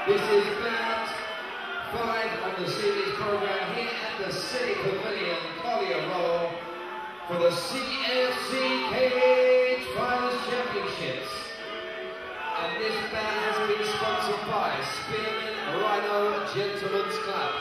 This is bout 5 on the series program here at the City Pavilion, Collier Roll, for the CFC Cage Fighters Championships. And this bout has been sponsored by Spearman Rhino Gentlemen's Club.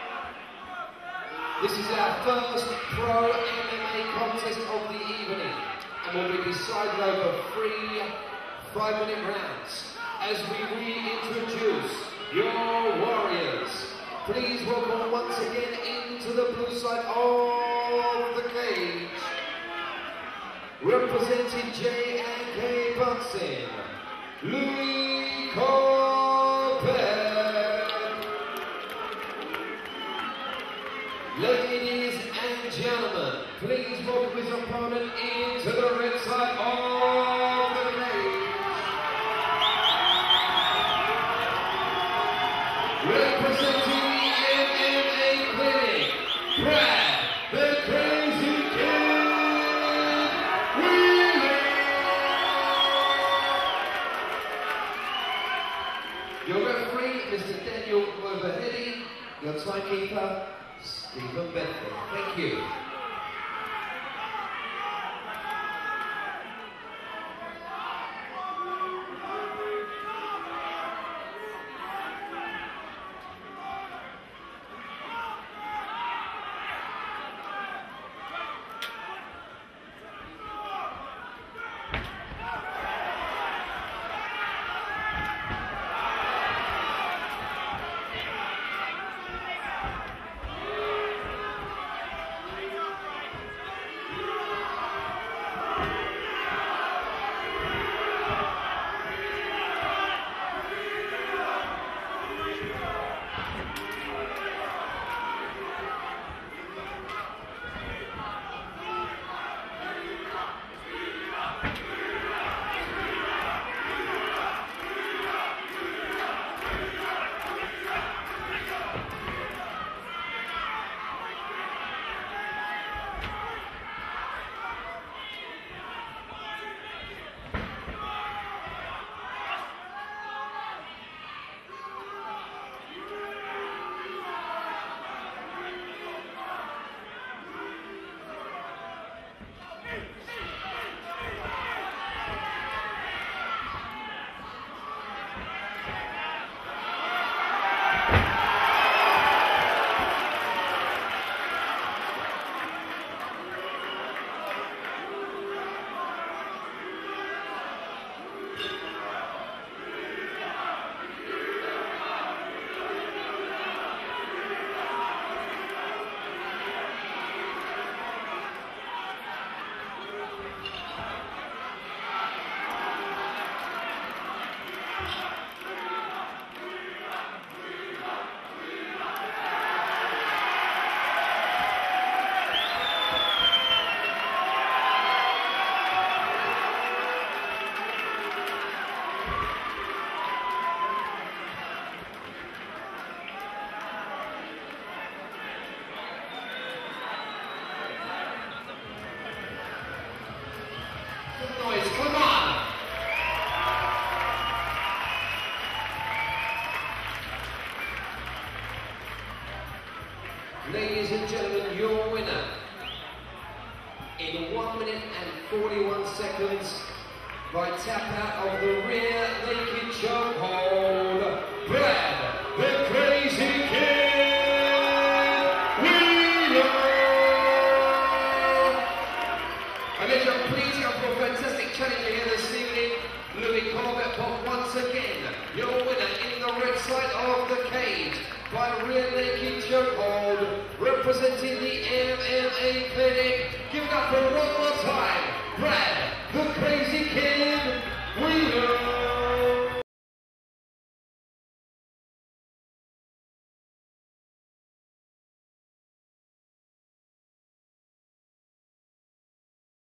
This is our first pro MMA contest of the evening and will be decided over 3 5-minute rounds. As we reintroduce your warriors, please welcome once again into the blue side of the cage, representing J&K Boxing, Louis Corbett. Ladies and gentlemen, please welcome his opponent into the red side of the cage. Representing the MMA Clinic, Brad the Crazy Kid Wheeler. Your referee, Mr. Daniel Overheady. Your timekeeper, Stephen Bedford. Thank you. Ladies and gentlemen, your winner in 1 minute and 41 seconds by tap out of the rear naked chokehold, Brad the Crazy Kid Wheeler. And ladies and gentlemen, please go for a fantastic challenger here this evening, Louis Corbett, but once again, your winner in the red side of the cage by rear naked chokehold, representing the MMA Clinic. Give it up for one more time, Brad the Crazy Kid